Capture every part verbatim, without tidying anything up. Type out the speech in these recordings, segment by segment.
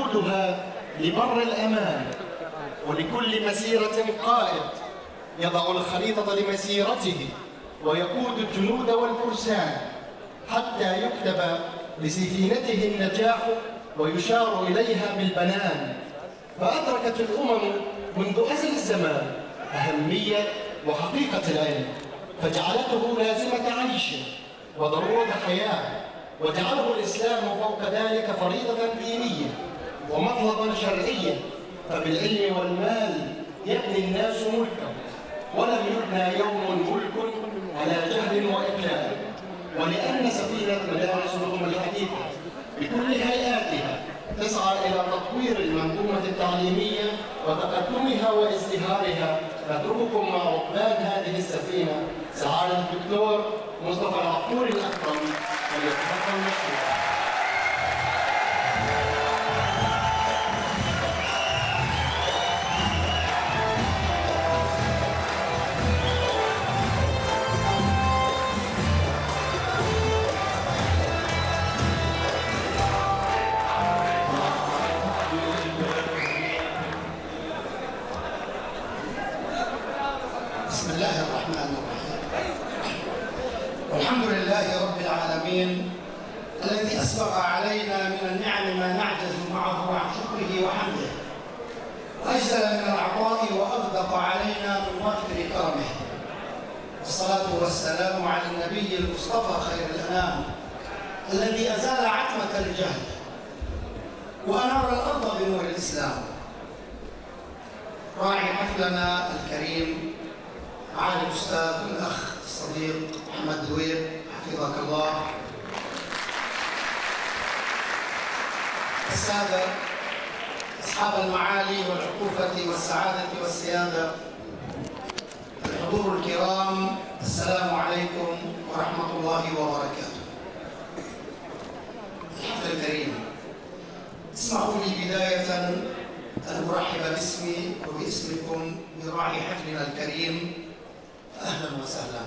يقودها لبر الأمان، ولكل مسيرة قائد يضع الخريطة لمسيرته ويقود الجنود والفرسان حتى يكتب لسفينته النجاح ويشار إليها بالبنان. فأدركت الأمم منذ أزل الزمان أهمية وحقيقة العلم، فجعلته لازمة عيش وضرورة حياة، وجعله الإسلام فوق ذلك فريضة دينية ومطلبا شرعيا. فبالعلم والمال يبني الناس ملكا، ولم يبنى يوم ملك على جهل وإقلال. ولأن سفينة مدارس الأمم الحديثة بكل هيئاتها تسعى إلى تطوير المنظومة التعليمية وتقدمها وازدهارها، نترككم مع عقبال هذه السفينة سعادة الدكتور مصطفى العفوري الأكرم، وليتفضل مشكورا. بسم الله الرحمن الرحيم. والحمد لله رب العالمين الذي أسبغ علينا من النعم ما نعجز معه عن شكره وحمده، وأجزل من العطاء وأغدق علينا من وافر كرمه. والصلاة والسلام على النبي المصطفى خير الأنام الذي أزال عتمة الجهل وأنار الأرض بنور الإسلام. راعي حفلنا الكريم معالي الأستاذ والأخ الصديق محمد دويب حفظك الله، السادة أصحاب المعالي والعطوفة والسعادة والسيادة، الحضور الكرام، السلام عليكم ورحمة الله وبركاته. الحفل الكريم، اسمحوا لي بداية أن أرحب باسمي وباسمكم براعي حفلنا الكريم. أهلا وسهلا.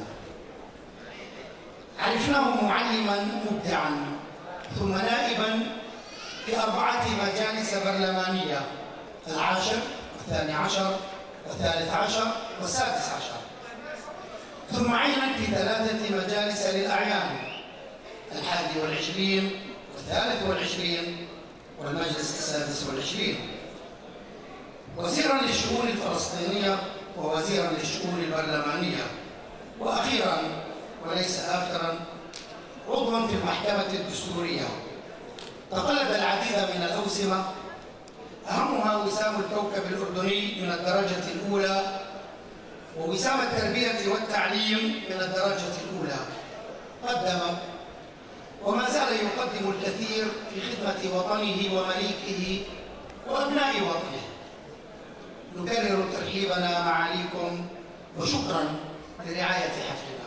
عرفناه معلما مبدعا ثم نائبا في أربعة مجالس برلمانية، العاشر والثاني عشر والثالث عشر والسادس عشر، ثم عينا في ثلاثة مجالس للأعيان، الحادي والعشرين والثالث والعشرين والمجلس السادس والعشرين، وزيرا للشؤون الفلسطينية ووزيرا للشؤون البرلمانية، وأخيرا وليس آخرا عضوا في المحكمة الدستورية. تقلد العديد من الأوسمة، أهمها وسام الكوكب الأردني من الدرجة الأولى، ووسام التربية والتعليم من الدرجة الأولى. قدم وما زال يقدم الكثير في خدمة وطنه ومليكه وأبناء وطنه. نكرر ترحيبنا معاليكم وشكرا لرعاية حفلنا.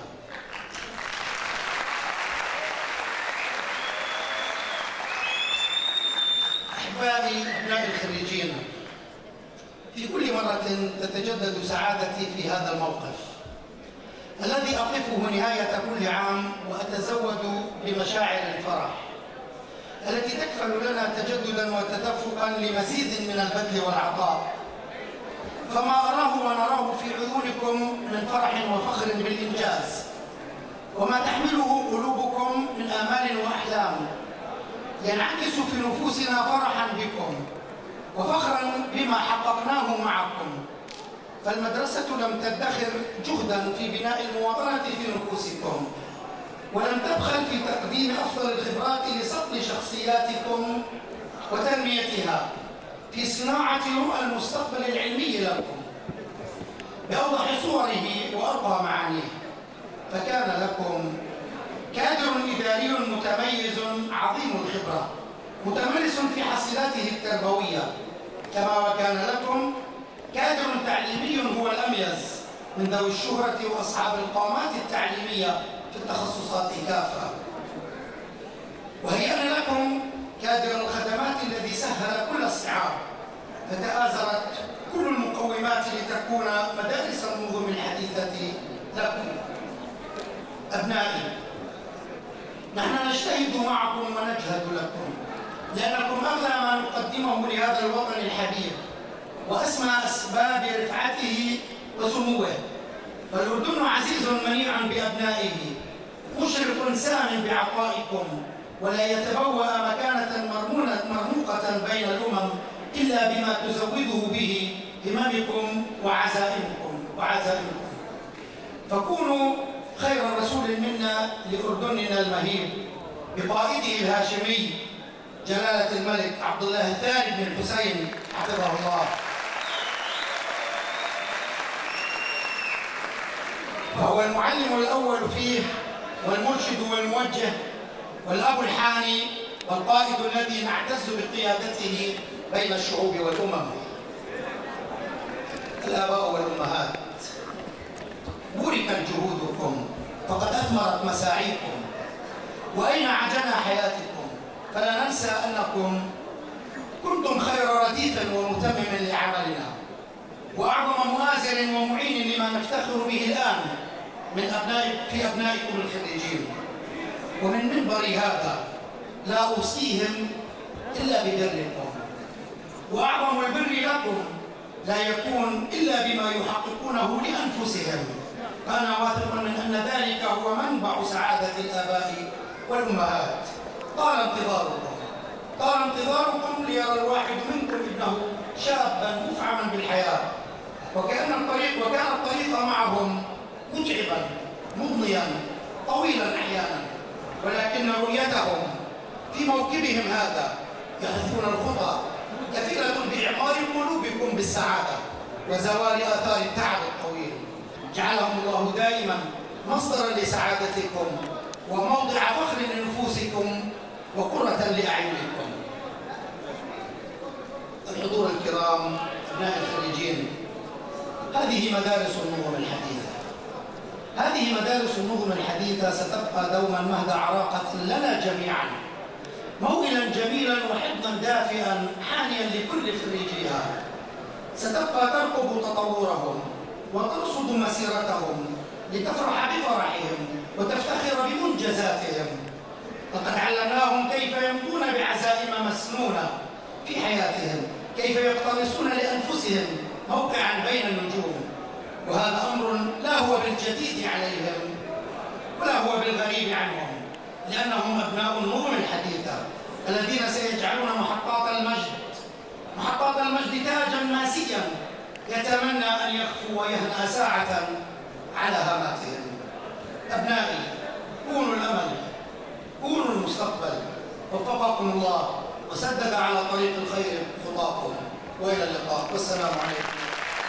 أحبائي أبناء الخريجين، في كل مرة تتجدد سعادتي في هذا الموقف الذي أقفه نهاية كل عام وأتزود بمشاعر الفرح التي تكفل لنا تجددا وتدفقا لمزيد من البذل والعطاء. فما أراه ونراه في عيونكم من فرح وفخر بالإنجاز، وما تحمله قلوبكم من آمال وأحلام ينعكس في نفوسنا فرحا بكم وفخرا بما حققناه معكم. فالمدرسة لم تدخر جهدا في بناء المواطنة في نفوسكم، ولم تبخل في تقديم أفضل الخبرات لصقل شخصياتكم وتنميتها في صناعة رؤى المستقبل العلمي لكم بأوضح صوره وأرقى معانيه. فكان لكم كادر إداري متميز عظيم الخبرة متمرس في حصيلاته التربوية، كما وكان لكم كادر تعليمي هو الأميز من ذوي الشهرة وأصحاب القامات التعليمية في التخصصات كافة. وهيأ لكم كادر الخدمات الذي سهل كل الصعاب، فتآزرت كل المقومات لتكون مدارس النظم الحديثة لكم. أبنائي، نحن نجتهد معكم ونجهد لكم لأنكم أغلى ما نقدمه لهذا الوطن الحبيب وأسمى أسباب رفعته وسموه. فالأردن عزيز منيع بأبنائه، مشرق سام بعطائكم، ولا يتبوأ مكانة مرموقة بين الأمم إلا بما تزوده به هممكم وعزائمكم وعزائمكم. فكونوا خير رسول منا لأردننا المهيب بقائده الهاشمي جلالة الملك عبد الله الثاني بن الحسين حفظه الله. فهو المعلم الأول فيه والمرشد والموجه والأب الحاني والقائد الذي نعتز بقيادته بين الشعوب والأمم. الآباء والأمهات، بوركت جهودكم فقد أثمرت مساعيكم وأين عجنا حياتكم، فلا ننسى أنكم كنتم خير رديف ومتمم لعملنا وأعظم مؤازر ومعين لما نفتخر به الآن من أبناء في أبنائكم الخريجين. ومن منبري هذا لا أوصيهم إلا ببركم، وأعظم البر لكم لا يكون إلا بما يحققونه لأنفسهم. أنا واثق من أن ذلك هو منبع سعادة الآباء والأمهات. طال انتظاركم طال انتظاركم ليرى الواحد منكم ابنه شابا مفعما بالحياة، وكأن الطريق وكان الطريق معهم متعبا مضنيا طويلا أحيانا، ولكن رؤيتهم في موكبهم هذا يحثون الخطى كثيرة بإعمار قلوبكم بالسعادة وزوال آثار التعب الطويل. جعلهم الله دائما مصدرا لسعادتكم وموضع فخر لنفوسكم وقرة لأعينكم. الحضور الكرام، أبناء الخريجين، هذه مدارس النظم الحديثة. هذه مدارس النظم الحديثة ستبقى دوما مهد عراقة لنا جميعا، موئلا جميلا وحضنا دافئا حانيا لكل خريجيها. ستبقى ترقب تطورهم وترصد مسيرتهم لتفرح بفرحهم وتفتخر بمنجزاتهم. لقد علمناهم كيف يمضون بعزائم مسنونة في حياتهم، كيف يقتنصون لأنفسهم موقعا بين النجوم، وهذا أمر لا هو بالجديد عليهم ولا هو بالغريب عنهم، لأنهم أبناء النظم الحديثة الذين سيجعلون محطات المجد محطات المجد تاجا ماسيا يتمنى أن يخفو ويهنأ ساعة على هاماتهم. أبنائي، كونوا الأمل، كونوا المستقبل، وفقكم الله وسدد على طريق الخير خطاكم، وإلى اللقاء، والسلام عليكم.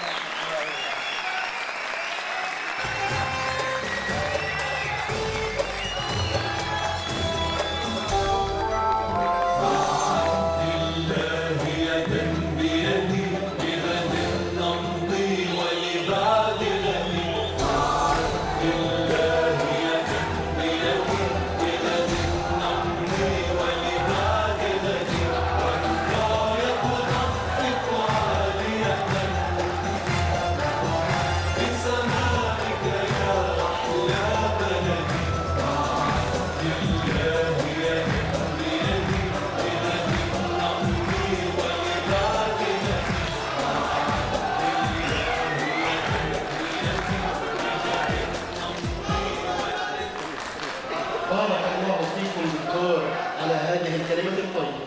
بارك الله فيكم دكتور على هذه الكلمة الطيبة.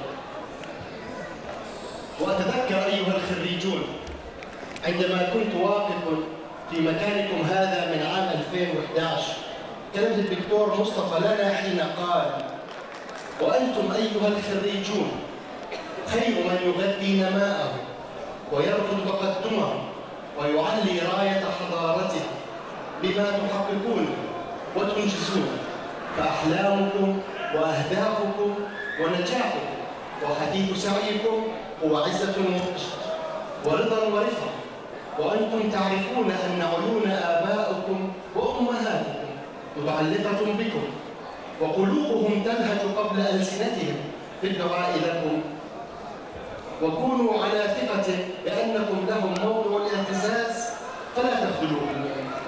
وأتذكر أيها الخريجون عندما كنت واقف في مكانكم هذا من عام ألفين وإحدى عشر، كلمة الدكتور مصطفى لنا حين قال: وأنتم أيها الخريجون خير من يغذي نماءه ويرفض تقدمه ويعلي راية حضارته بما تحققون وتنجزون، فأحلامكم وأهدافكم ونجاحكم وحديث سعيكم هو عزة ورضا ورفعة، وأنتم تعرفون أن عيون آبائكم وأمهاتكم متعلقة بكم، وقلوبهم تلهج قبل ألسنتهم بالدعاء لكم، وكونوا على ثقة بأنكم لهم موضع الاعتزاز فلا تخذلوهم.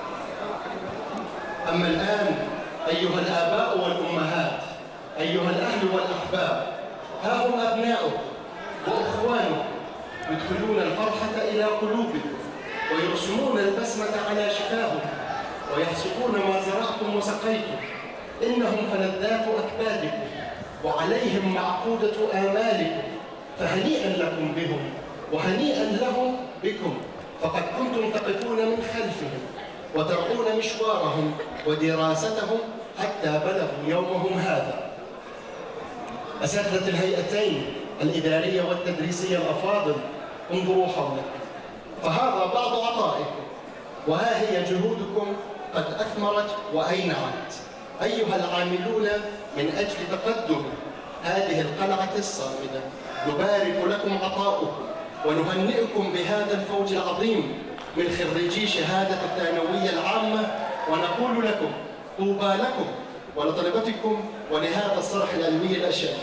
أما الآن أيها الآباء والأمهات، أيها الأهل والأحباب، ها هم أبناؤكم وأخوانكم يدخلون الفرحة إلى قلوبكم ويرسمون البسمة على شفاهكم ويحصدون ما زرعتم وسقيتم. إنهم فلذات أكبادكم وعليهم معقودة آمالكم، فهنيئا لكم بهم وهنيئا لهم بكم، فقد كنتم تقفون من خلفهم وترعون مشوارهم ودراستهم حتى بلغوا يومهم هذا. أساتذة الهيئتين الإدارية والتدريسية الأفاضل، انظروا حولكم، فهذا بعض عطائكم، وها هي جهودكم قد أثمرت وأينعت. أيها العاملون من أجل تقدم هذه القلعة الصامدة، نبارك لكم عطاؤكم ونهنئكم بهذا الفوز العظيم من خريجي شهادة الثانوية العامة، ونقول لكم طوبى لكم ولطلبتكم ولهذا الصرح العلمي الأشد.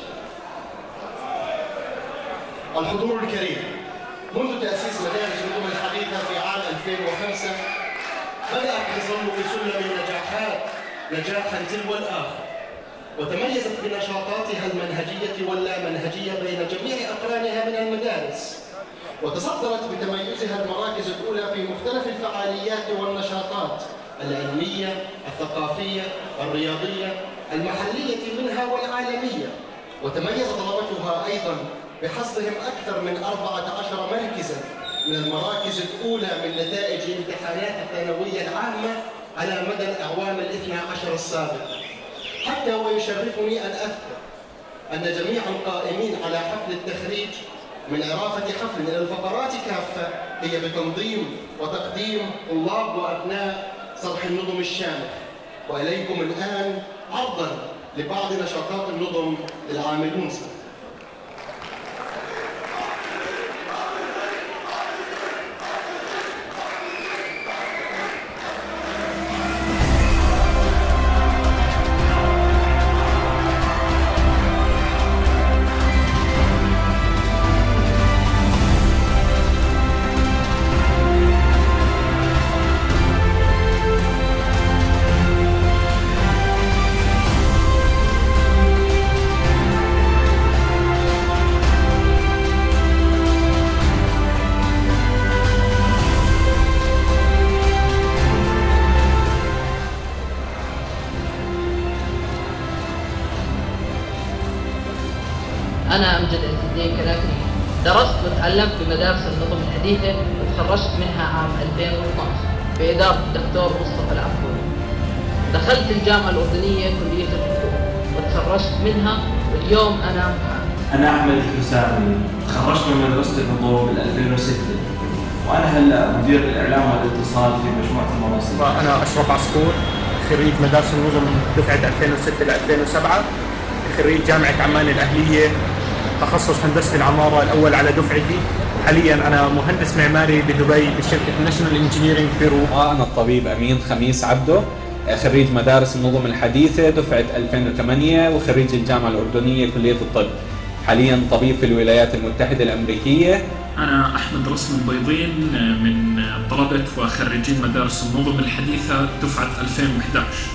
الحضور الكريم، منذ تأسيس مدارس النظم الحديثة في عام ألفين وخمسة بدأت تظل بسلم النجاحات نجاحا تلو الآخر، وتميزت بنشاطاتها المنهجية واللامنهجية بين جميع أقرانها من المدارس، وتصدرت بتميزها المراكز الأولى في مختلف الفعاليات والنشاطات العلمية، الثقافية، الرياضية، المحلية منها والعالمية. وتميز طلبتها أيضا بحصدهم أكثر من أربعة عشر مركزا من المراكز الأولى من نتائج امتحانات الثانوية العامة على مدى الأعوام الاثنى عشر السابقة. حتى ويشرفني أن أذكر أن جميع القائمين على حفل التخريج من إرافة حفل إلى الفقرات كافة هي بتنظيم وتقديم طلاب وأبناء صرح النظم الشامخ. وإليكم الآن عرضا لبعض نشاطات النظم للعاملون. أنا أمجد عز الدين كلاكري، درست وتعلمت بمدارس النظم الحديثة وتخرجت منها عام ألفين واثني عشر بإدارة الدكتور مصطفى العفوري. دخلت الجامعة الأردنية كلية الحقوق وتخرجت منها، واليوم أنا محامي. أنا أحمد الحسامي، تخرجت من مدرسة النظم بال ألفين وستة، وأنا هلا مدير الإعلام والاتصال في مجموعة المناصب. أنا أشرف عصفور، خريج مدارس النظم دفعة ألفين وستة ل ألفين وسبعة، خريج جامعة عمان الأهلية، تخصص هندسة العمارة الأول على دفعتي. حاليا أنا مهندس معماري بدبي بشركة ناشونال انجينيرينج بيرو. وأنا الطبيب أمين خميس عبده، خريج مدارس النظم الحديثة دفعة ألفين وثمانية وخريج الجامعة الأردنية كلية الطب. حاليا طبيب في الولايات المتحدة الأمريكية. أنا أحمد رسم البيضين من طلبة وخريجين مدارس النظم الحديثة دفعة ألفين وأحد عشر.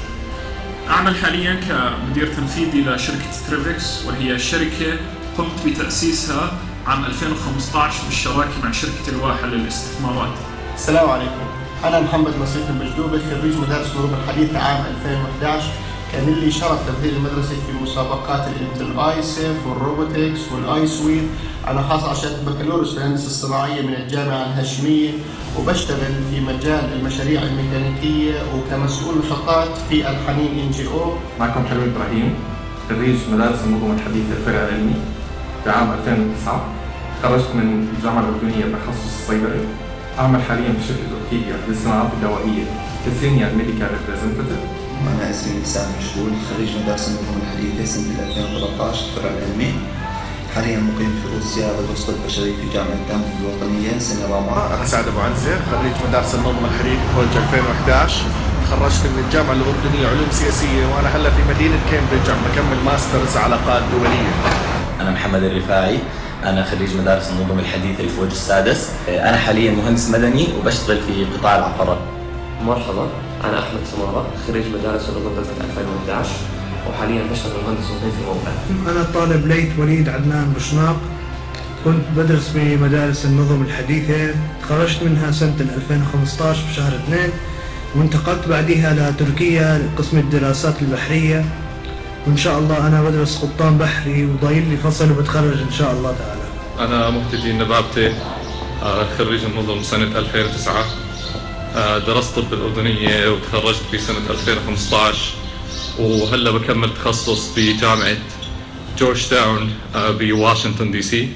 أعمل حاليا كمدير تنفيذي لشركة تريفكس، وهي شركة قمت بتأسيسها عام ألفين وخمسة عشر بالشراكة مع شركة الواحة للاستثمارات. السلام عليكم، أنا محمد نصيف البجدوبي، خريج مدارس النظم الحديثة عام ألفين وأحد عشر. كان لي شرف تمثيل المدرسة في مسابقات الانتل ايسف والروبوتكس والاي سويت. أنا حاصل على شهادة بكالوريوس في الهندسة الصناعية من الجامعة الهاشمية، وبشتغل في مجال المشاريع الميكانيكية وكمسؤول نشاطات في الحنين إن جي أو. معكم حلمي إبراهيم، خريج مدارس النظم الحديثة الفرع العلمي في عام ألفين وتسعة. تخرجت من الجامعة الأردنية بتخصص الصيدلة. أعمل حاليا في شركة أوركيديا للصناعات الدوائية كسينيور ميديكال ريبريزنتيف. أنا اسمي حسام مشغول، خريج مدارس النظم الحديثة سنة ألفين وثلاثة عشر الفرع العلمي. حاليا مقيم في روسيا بدرس طب بشري في جامعة دامت الوطنية سنة رابعة. أنا سعد أبو عنزة، خريج مدارس النظم الحديثة كولج ألفين وأحد عشر. تخرجت من الجامعة الأردنية علوم سياسية، وأنا هلا في مدينة كامبريدج عم بكمل ماسترز علاقات دولية. أنا محمد الرفاعي، أنا خريج مدارس النظم الحديثة الفوج السادس. أنا حاليا مهندس مدني وبشتغل في قطاع العقارات. مرحبا، أنا أحمد سمارة، خريج مدارس النظم دفعة ألفين وأحد عشر. وحاليا بشتغل مهندس مقيم في موقع. أنا الطالب ليث وليد عدنان بشناق، كنت بدرس في مدارس النظم الحديثة، تخرجت منها سنة ألفين وخمسة عشر بشهر اثنين، وانتقلت بعدها لتركيا لقسم الدراسات البحرية، وإن شاء الله أنا بدرس قبطان بحري وضايل لي فصل وبتخرج إن شاء الله تعالى. أنا مهتدي النبابتي، خريج النظم سنة ألفين وتسعة، درست طب بالأردنية وتخرجت في سنة ألفين وخمسة عشر، وهلا بكمل تخصص بجامعة جورج تاون بواشنطن دي سي.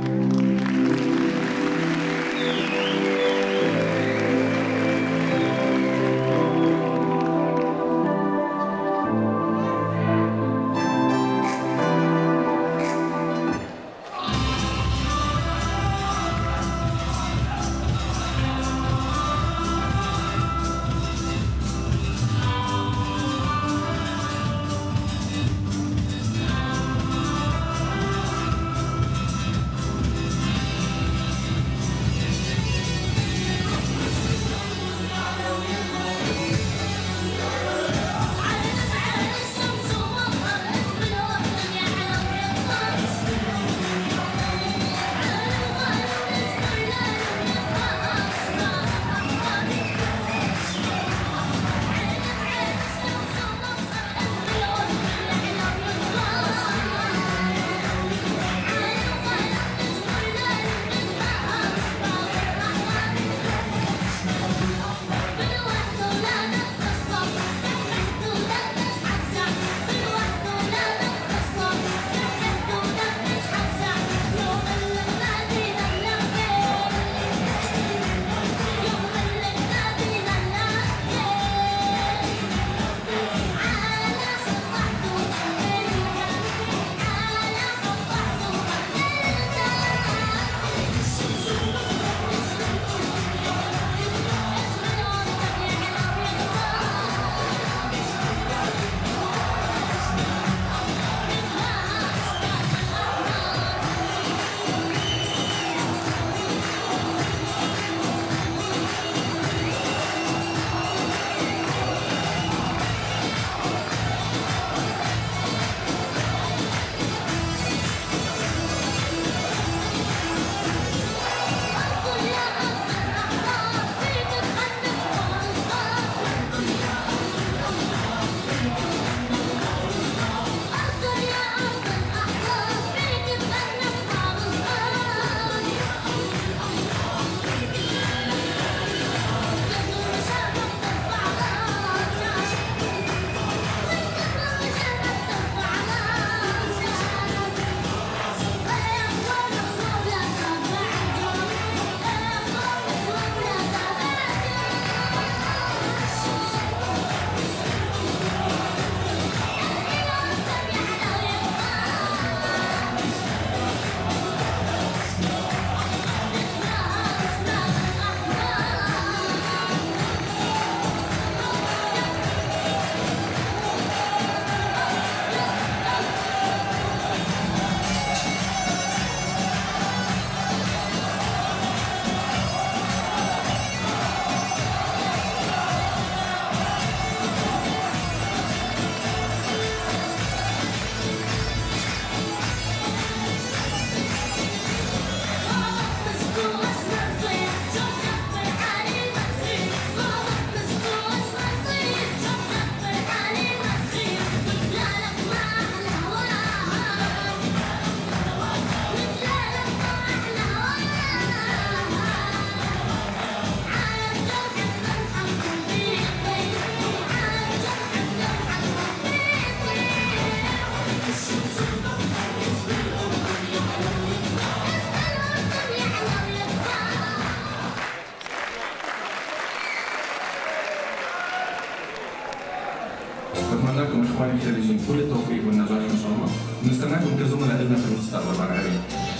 بتمنى لكم اخواني الخريجين كل التوفيق والنجاح ان شاء الله، ونستناكم كزملاء لنا في المستقبل مع العلم.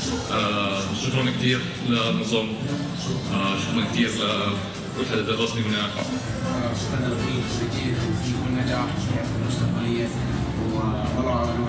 آه شكرا كثير للنظام، آه شكرا كثير لكل حدا درسني هناك. شكرا لكل الخريجين والتوفيق والنجاح في المستقبليه والله على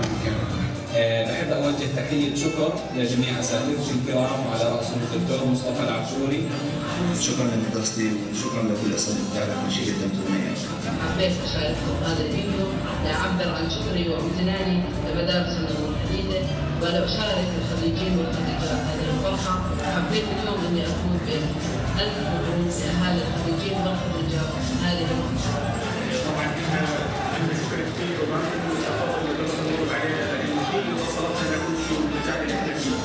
بحب اوجه تحيه شكر لجميع اساتذتي الكرام وعلى راسهم الدكتور مصطفى العاشوري شكرا لمدرستي وشكرا لكل الاساتذه اللي على كل شيء قدمته لنا. حبيت أشارككم هذا الفيديو لأعبر عن شكري وامتناني لمدارس النظم الحديثة ولأشارك الخريجين والخريجات هذه الفرحة. حبيت اليوم إني أكون بين ألف مبروك لأهالي الخريجين والخريجات هذه المرحلة. طبعا احنا عندنا شكر كثير وما كنا نتفق مدرسة النظم علينا لأن هي وصلت لنا كل شيء والنجاح اللي احنا فيه.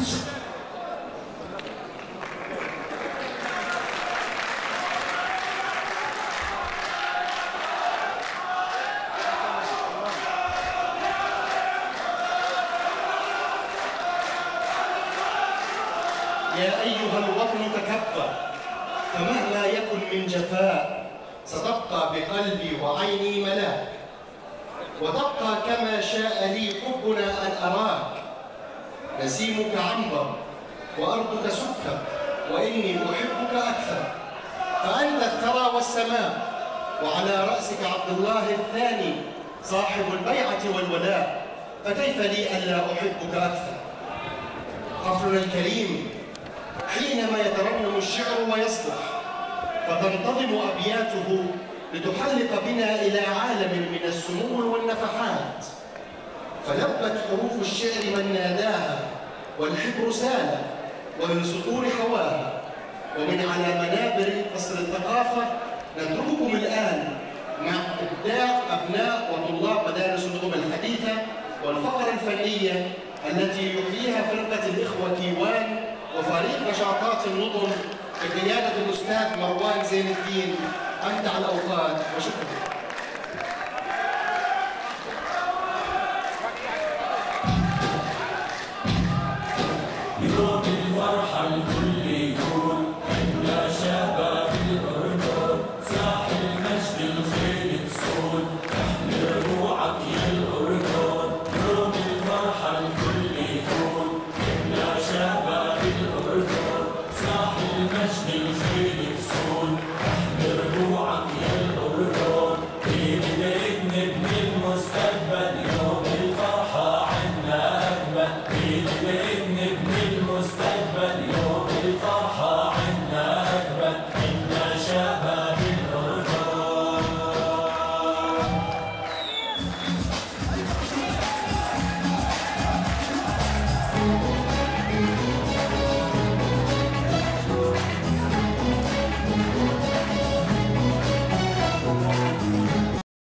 يا أيها الوطن تكبر، فمهما يكن من جفاء ستبقى بقلبي وعيني ملاك، وتبقى كما شاء لي حبنا أن أراك. نسيمك عنبر وأرضك سكر، وإني أحبك أكثر. فأنت الثرى والسماء، وعلى رأسك عبد الله الثاني صاحب البيعة والولاء، فكيف لي ألا أحبك أكثر؟ حفلنا الكريم حينما يترنم الشعر ويصلح، فتنتظم أبياته لتحلق بنا إلى عالم من السمو والنفحات. فلبت حروف الشعر من ناداها، والحبر سال ومن سطور حواها. ومن على منابر قصر الثقافة نترككم الآن مع إبداع أبناء وطلاب مدارس النظم الحديثة والفقرة الفنية التي يحييها فرقة الإخوة كيوان وفريق نشاطات النظم بقيادة الأستاذ مروان زين الدين. أمتع الأوقات وشكرا.